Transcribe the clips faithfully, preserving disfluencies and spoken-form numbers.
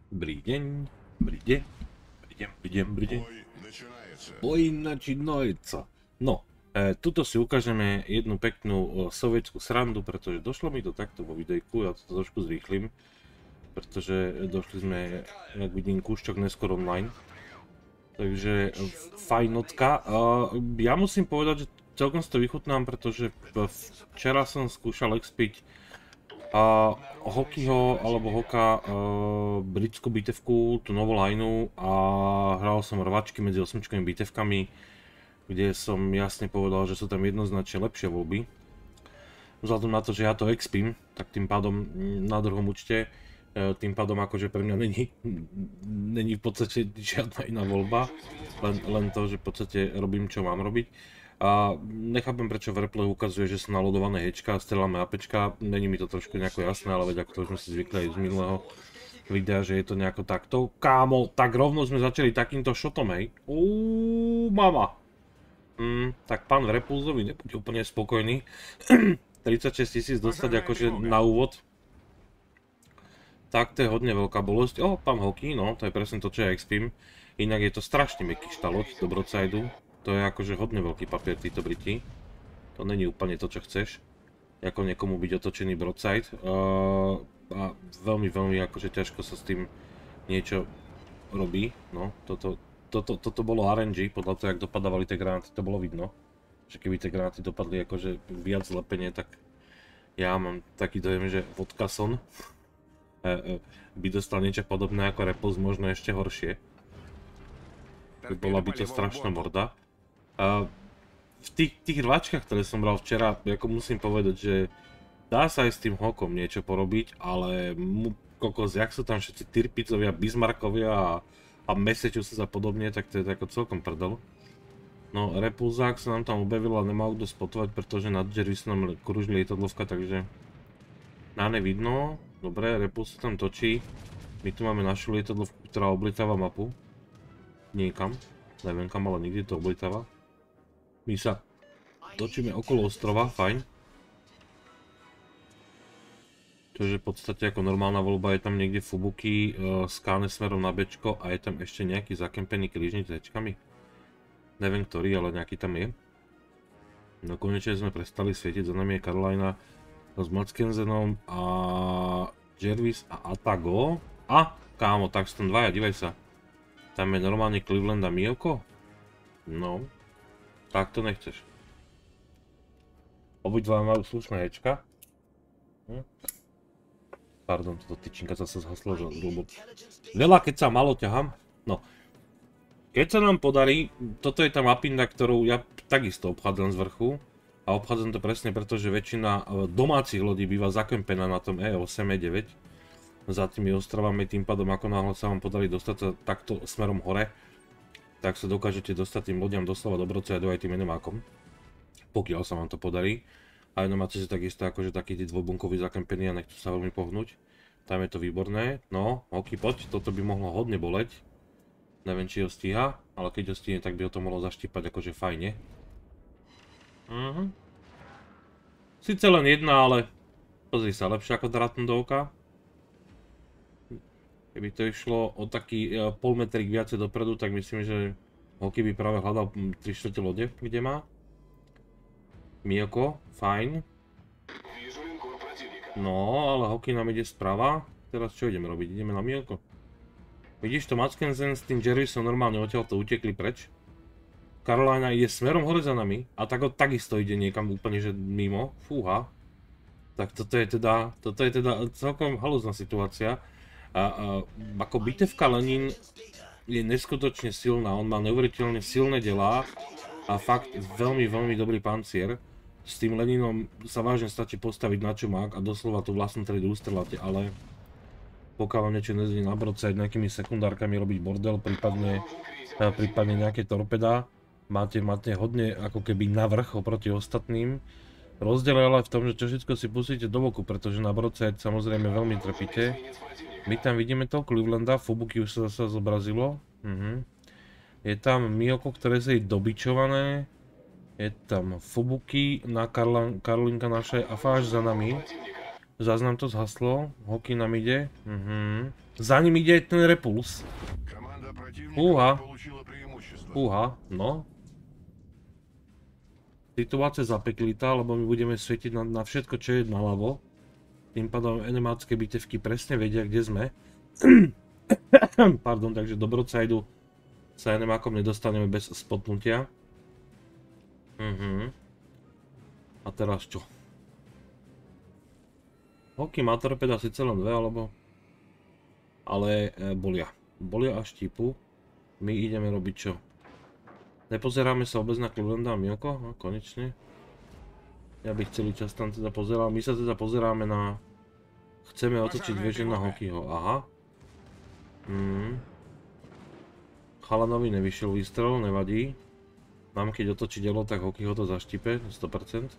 Dobrý deň, dobrý deň, dobrý deň, dobrý deň, dobrý deň. Boj načínajúca. No, e, tuto si ukážeme jednu peknú e, sovietskú srandu, pretože došlo mi to takto vo videjku, ja to trošku zrýchlim, pretože došli sme, jak vidím, kúšťok neskôr online. Takže fajnotka. E, ja musím povedať, že celkom si to vychutnám, pretože včera som skúšal expiť a Hokyho alebo Hoka uh, britskú bitevku, tú novú lineu, a hral som rvačky medzi osmičkovými bitevkami, kde som jasne povedal, že sú tam jednoznačne lepšie voľby. Vzhľadom na to, že ja to expím, tak tým pádom na druhom účte, uh, tým pádom akože pre mňa není, není v podstate žiadna iná voľba, len, len to, že v podstate robím, čo mám robiť. A nechápem, prečo v replay ukazuje, že sú nalodované hečka a streláme APčka, není mi to trošku nejako jasné, ale veď ako to už sme si zvykli aj z minulého videa, že je to nejako takto. Kámo, tak rovno sme začali takýmto šotom, hej. Uuu, mama. Mm, tak pán v repulzovi nebude úplne spokojný. tridsaťšesť tisíc dostať akože na úvod. Tak to je hodne veľká bolesť. O, pán Hoky, no, to je presne to, čo ja expím. Inak je to strašne mäkký štaloť do broadside-u. To je akože hodne veľký papier, títo Briti. To není úplne to, čo chceš. Ako niekomu byť otočený broadside. Uh, a veľmi, veľmi akože ťažko sa s tým niečo robí. No, toto, toto, toto bolo er en gé, podľa toho, jak dopadávali tie granáty, to bolo vidno. Že keby tie granáty dopadli akože viac zlepenie, tak ja mám taký dojem, že vodkason by dostal niečo podobné ako Repulse, možno ešte horšie. Bola by to strašná morda. Uh, v tých, tých rvačkách, ktoré som bral včera, ako musím povedať, že dá sa aj s tým Hokom niečo porobiť, ale mu, kokos, jak sú tam všetci Tirpicovia, Bismarckovia a, a Massachusetts a podobne, tak to je ako celkom prdel. No, Repulzák sa nám tam objavil a nemal kto spotovať, pretože nad Jervisonom kruží lietadlovka, takže na nevidno. Dobre, Repulz sa tam točí. My tu máme našu lietadlovku, ktorá oblitáva mapu. Niekam, neviem kam, ale nikdy to oblitáva. My sa točíme okolo ostrova, fajn. Čiže v podstate ako normálna voľba je tam niekde Fubuki, uh, skáne smerom na Bčko a je tam ešte nejaký zakempený krížnik s hečkami. Neviem ktorý, ale nejaký tam je. No konečne sme prestali svietiť, za nami je Carolina s Matskensenom a Jervis a Atago. A, kámo, tak sú tam dvaja, divaj sa. Tam je normálne Cleveland a Miyoko? No. Tak to nechceš. Obidva majú slušné hečka. Hm? Pardon, toto tyčinka zase zhaslo, že lebo veľa keď sa malo ťahám. No. Keď sa nám podarí, toto je tá mapinda, ktorú ja takisto obchádzam z vrchu. A obchádzam to presne preto, že väčšina domácich lodí býva zakempená na tom E osem, E deväť. Za tými ostrovami, tým pádom ako náhle sa vám podarí dostať sa takto smerom hore, tak sa dokážete dostať tým lodiam doslova do broadside aj tým enemákom. Pokiaľ sa vám to podarí. A enemáci sú takisto akože takí tí dvojbunkoví zakempení a nechcú sa veľmi pohnúť. Tam je to výborné. No, Hoky, poď, toto by mohlo hodne boleť. Neviem, či ho stíha, ale keď ho stíhne, tak by ho to mohlo zaštípať akože fajne. Mhm. Sice len jedna, ale pozri sa, lepšie ako drátnu do oka. Keby to išlo o taký uh, polmetrik viacej dopredu, tak myslím, že Hoky by práve hľadal tri štvrte lode, kde má. Miyoko, fajn. No, ale Hoky nám ide sprava. Teraz čo ideme robiť? Ideme na Miyoko. Vidíš to, Matskensen s tým Jervisom normálne odtiaľto utekli preč. Carolina ide smerom hore za nami a tak takisto ide niekam úplne že mimo. Fúha. Tak toto je teda, toto je teda celkom halúzna situácia. A, a ako bitevka Lenin je neskutočne silná, on má neuveriteľne silné delá a fakt veľmi, veľmi dobrý pancier. S tým Leninom sa vážne stačí postaviť na čumák a doslova tú vlastnú triedu ustrelate, ale pokiaľ vám niečo neznie na broadside nejakými sekundárkami robiť bordel, prípadne, prípadne nejaké torpedá, máte, máte hodne ako keby navrch oproti ostatným. Rozdiel je ale v tom, že čo všetko si pustíte do boku, pretože na broadside samozrejme veľmi trpíte. My tam vidíme toho Clevelanda, Fubuki už sa zase zobrazilo. Uh-huh. Je tam Miyoko, ktoré sa je dobičované. Je tam Fubuki, na Karla, Karolinka naša a fáž za nami. Zás nám to zhaslo. Hoky nám ide. Mhm. Za ním ide ten Repulse. Fúha. Fúha, no. Situácia zapeklitá, lebo my budeme svietiť na, na všetko, čo je naľavo. Tým pádom enemácké bitevky presne vedia, kde sme. Pardon, takže do Broadside sa enemákom nedostaneme bez spotnutia. Mhm. A teraz čo? Hoky má torpeda síce len dve, alebo... Ale e, bolia. Bolia a štípu. My ideme robiť čo? Nepozeráme sa vôbec na Clevelanda a Mielko? No, konečne. Ja bych celý čas tam teda pozeral. My sa teda pozeráme na... Chceme otočiť veže na Hokyho. Aha. Hmm. Chalanovi nevyšiel výstrel, nevadí. Nám keď otočí dielo, tak Hokyho to zaštipe, sto percent.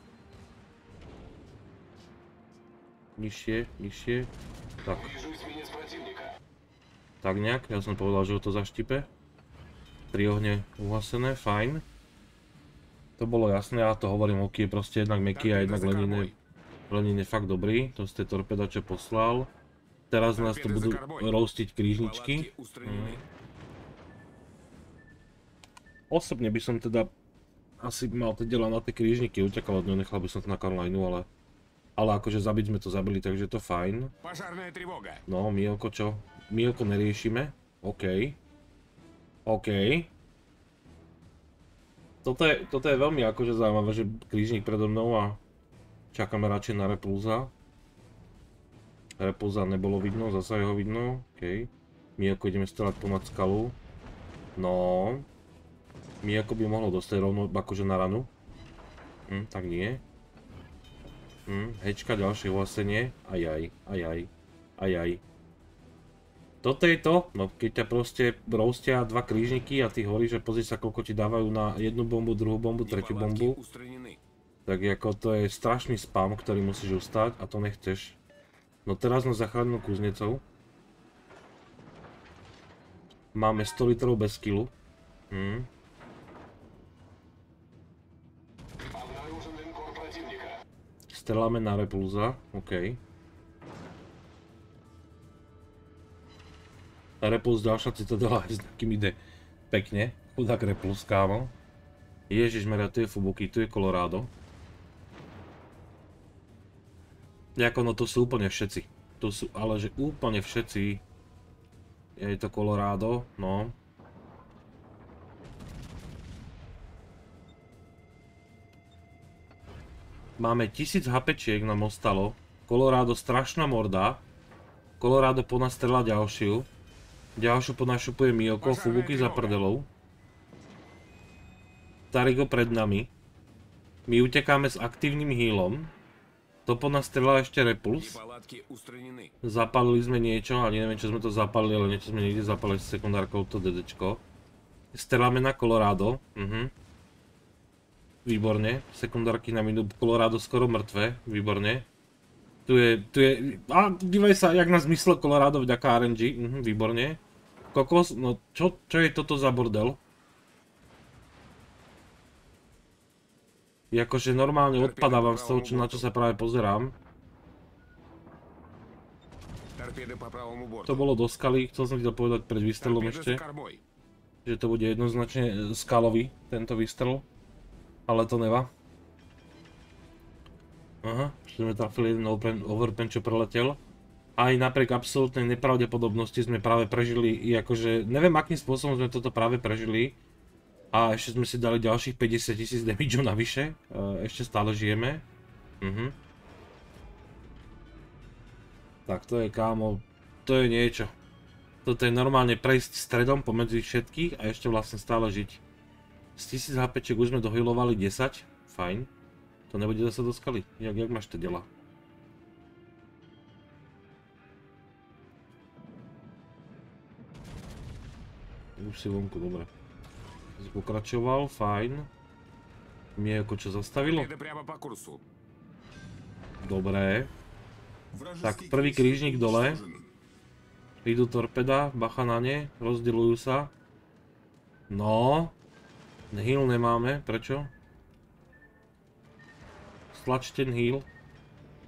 Nižšie, nižšie. Tak. Tak nejak, ja som povedal, že ho to zaštipe. Tri ohne uhasené, fajn. To bolo jasné, ja to hovorím, Hoky je proste jednak Meky a jednak Lenin je, Lenin je fakt dobrý. To ste torpeda, čo poslal. Teraz nás to budú roastiť krížničky. Hmm. Osobne by som teda asi mal to diela na tie krížniky, utekal od ňu, nechal by som to na Carolinu, ale... Ale akože zabiť sme to zabili, takže je to fajn. No, Mielko čo? Mielko neriešime. OK. OK. Toto je, toto je veľmi akože zaujímavé, že krížnik predo mnou a čakáme radšej na Repulsa. Repulsa nebolo vidno, zasa jeho vidno. OK. Mielko ideme strelať pomať skalu. No. Mielko by mohlo dostať rovno akože na ranu. Hm, tak nie. Hm, hečka, ďalšie uhasenie. Ajaj, ajaj, ajaj. Toto je to, no keď ťa proste roastia dva krížniky a ty hovoríš, že pozri sa, koľko ti dávajú na jednu bombu, druhú bombu, tretiu bombu. Tak ako to je strašný spam, ktorý musíš ustať a to nechceš. No teraz nás zachránil kuznecov. Máme sto litrov bez killu. Hm. Streláme na Repulsa, OK. Repulse ďalšia citadela s takým ide pekne. Chudák Repulse, kámo. Ježišmeria, tu je Fubuki, tu je Colorado. Jako no to sú úplne všetci. Tu sú, ale že úplne všetci. Je to Colorado, no. Máme tisíc hapečiek nám ostalo. Colorado strašná morda. Colorado po nás strela ďalšiu. Ďalšiu po nás šupuje Mielko, Fubuki za prdelou. Tarigo pred nami. My utekáme s aktívnym healom. To po nás strela ešte Repulse. Zapalili sme niečo, ani neviem čo sme to zapalili, ale niečo sme niekde zapalili s sekundárkou, to DDčko. Streláme na Colorado. Mhm. Výborne, sekundárky nám idú, Colorado skoro mŕtve, výborne. Tu je, tu je, a dívaj sa, jak nás myslel Colorado vďaka er en gé, mhm, výborne. Kokos, no čo, čo je toto za bordel? Jakože normálne odpadávam z toho, čo, na čo sa práve pozerám. To bolo do skaly, chcel som ti to povedať pred výstrelom ešte. Že to bude jednoznačne skalový, tento výstrel. Ale to nevá. Aha, že sme trafili jeden overpen, čo preletel. Aj napriek absolútnej nepravdepodobnosti sme práve prežili, i akože, neviem akým spôsobom sme toto práve prežili. A ešte sme si dali ďalších päťdesiat tisíc damage navyše. Ešte stále žijeme. Mhm. Tak to je, kámo, to je niečo. Toto je normálne prejsť stredom pomedzi všetkých a ešte vlastne stále žiť. Z tisíc hapečiek už sme dohealovali desať, fajn. To nebude zase do skaly, jak, jak máš to dela? Už si vonku, dobre. Si pokračoval, fajn. Miejko čo zastavilo? Dobre. Tak prvý krížnik dole. Idú torpeda, bacha na ne, rozdeľujú sa. No. Heal nemáme, prečo? Stlač ten heal.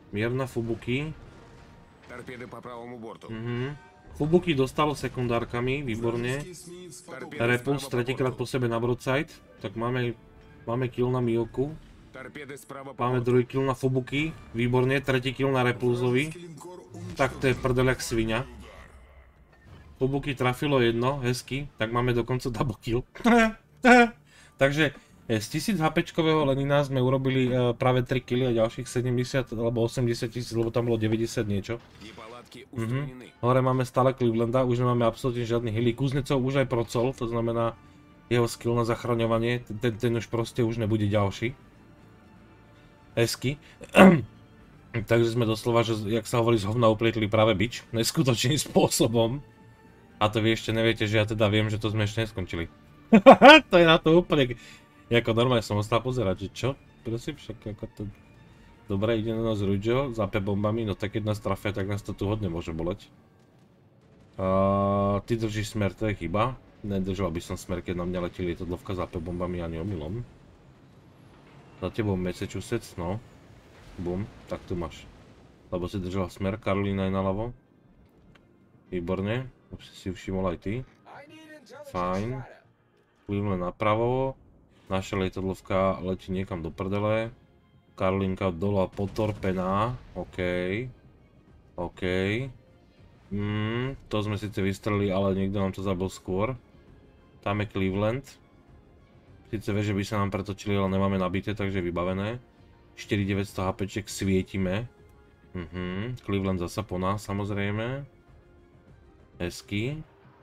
Mierna Fubuki. Торпеды по правому борту. Mhm. Fubuki dostalo sekundárkami, výborne. Repulse tretíkrát po sebe na broadside. Tak máme, máme kill na Miyoku. Máme druhý kill na Fubuki. Výborne, tretí kill na Repulsovi. Tak to je prdel jak svinia. Fubuki trafilo jedno, hezky. Tak máme dokonca double kill. Takže z tisíc HPčkového Lenina sme urobili práve tri killy a ďalších sedemdesiat alebo osemdesiat tisíc, lebo tam bolo deväťdesiat niečo. Mhm. Hore máme stále Clevelanda, už nemáme absolútne žiadny healy. Kuznecov už aj procol, to znamená jeho skill na zachraňovanie, ten, ten už proste už nebude ďalší. Hezky. Takže sme doslova, že jak sa hovorí, z hovna uplietli práve bič, neskutočným spôsobom. A to vy ešte neviete, že ja teda viem, že to sme ešte neskončili. To je na to úplne... Jako normálne som ostal pozerať, že čo? Prosím, však ako to... Dobre, ide na nás Rujo, zápe bombami, no tak keď nás trafia, tak nás to tu hodne môže boleť. Uh, ty držíš smer, to je chyba. Nedržal by som smer, keď na mňa letí lietadlovka zápe bombami ani omylom. Za tebou Massachusetts, no. Bum, tak tu máš. Lebo si držal smer, Karolína je naľavo. Výborne, už si všimol aj ty. Fajn. Cleveland napravo. Naša lietadlovka letí niekam do prdele. Karolínka dole a potorpená. OK. OK. Mm, to sme síce vystrelili, ale niekto nám to zabil skôr. Tam je Cleveland. Sice vie, že by sa nám pretočili, ale nemáme nabité, takže vybavené. štyri tisíc deväťsto HPček svietime. Mhm. Cleveland zasa po nás, samozrejme. Hezky.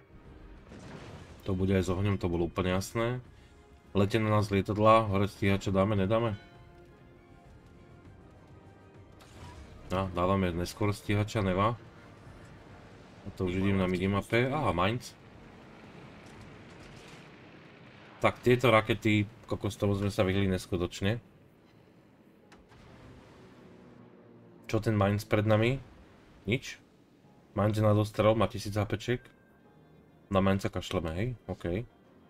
To bude aj s ohňom, to bolo úplne jasné. Letie na nás lietadla, hore stíhača dáme, nedáme? No, dávame neskôr stíhača, nevá. A to už vidím na minimape. Aha, Mainz. Tak tieto rakety, kokos, tomu sme sa vyhli neskutočne. Čo ten Mainz pred nami? Nič. Mainz je nadostrel, má tisíc HPček. Na Mainza kašleme, hej? OK.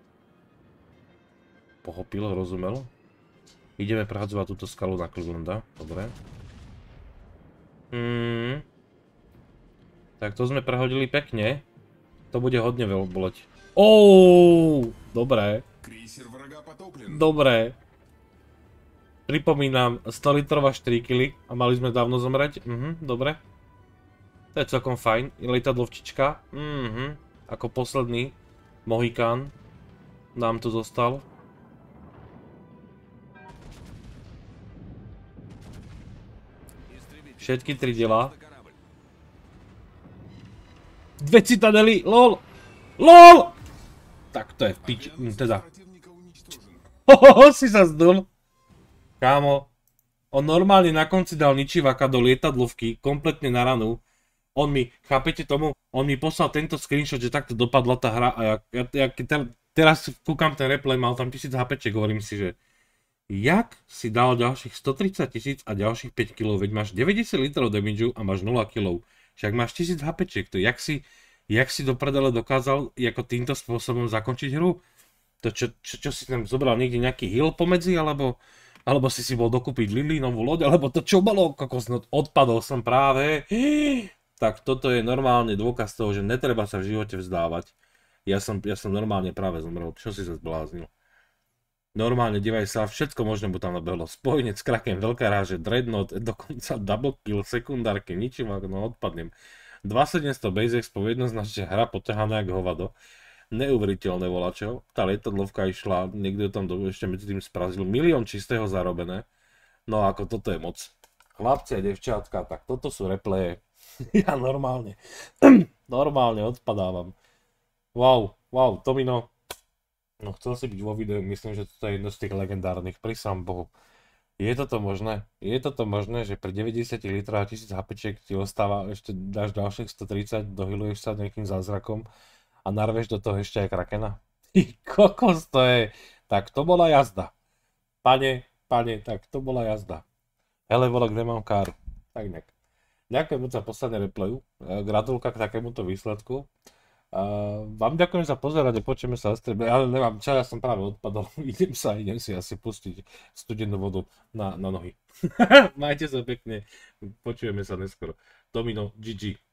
Pochopil, rozumel. Ideme prehadzovať túto skalu na Clevelanda. Dobre. Hmm. Tak to sme prehodili pekne. To bude hodne veľa boleť. Ouuu, dobré. Dobré. Pripomínam, sto litrová štyri kily a mali sme dávno zomrieť. Mhm, dobre. To je celkom fajn. Lietadlovčička. Mhm. Ako posledný Mohikán nám tu zostal. Všetky tri diela. Dve citadely, lol! LOL! Tak to je v piči, teda. Hohoho, si sa zdul. Kámo, on normálne na konci dal ničivaka do lietadlovky, kompletne na ranu. On mi, chápete tomu, on mi poslal tento screenshot, že takto dopadla tá hra a ja, ja, ja ter, teraz kúkam ten replay, mal tam tisíc HPček, hovorím si, že jak si dal ďalších stotridsať tisíc a ďalších päť kilov, veď máš deväťdesiat litrov damageu a máš nula kilov. Však máš tisíc HPček, to jak si, jak si do prdele dokázal ako týmto spôsobom zakončiť hru? To čo, čo, čo si tam zobral niekde nejaký heal pomedzi, alebo, alebo si si bol dokúpiť Lily novú loď, alebo to čo bolo, kokos, no odpadol som práve. Tak toto je normálne dôkaz toho, že netreba sa v živote vzdávať. Ja som, ja som normálne práve zomrel, čo si sa zbláznil? Normálne, divaj sa, všetko možné mu tam nabehlo. Spojenec, Kraken, veľká ráže, Dreadnought, dokonca double kill, sekundárky, ničím, no odpadnem. dvetisícsedemsto base expo, jednoznačne hra poťahaná jak hovado. Neuveriteľné volačo. Tá lietadlovka išla, niekto tam do, ešte medzi tým sprazil. Milión čistého zarobené. No ako toto je moc. Chlapci a devčátka, tak toto sú repleje. Ja normálne, normálne odpadávam. Wow, wow, Tomino. No chcel si byť vo videu, myslím, že toto je jedno z tých legendárnych, pri sám Bohu. Je toto možné? Je toto možné, že pri deväťdesiat litrách a tisíc HPček ti ostáva, ešte dáš ďalších stotridsať, dohyluješ sa nejakým zázrakom a narveš do toho ešte aj Krakena? Ty kokos, to je... Tak to bola jazda. Pane, pane, tak to bola jazda. Hele, vole, kde mám káru? Tak nejak. Ďakujem moc za posledné replayu. Gratulka k takémuto výsledku. Uh, vám ďakujem za pozeranie, počujeme sa na streame, ale nemám čas, ja som práve odpadol, idem sa, idem si asi pustiť studenú vodu na, na nohy. Majte sa pekne, počujeme sa neskoro. Domino, gé gé.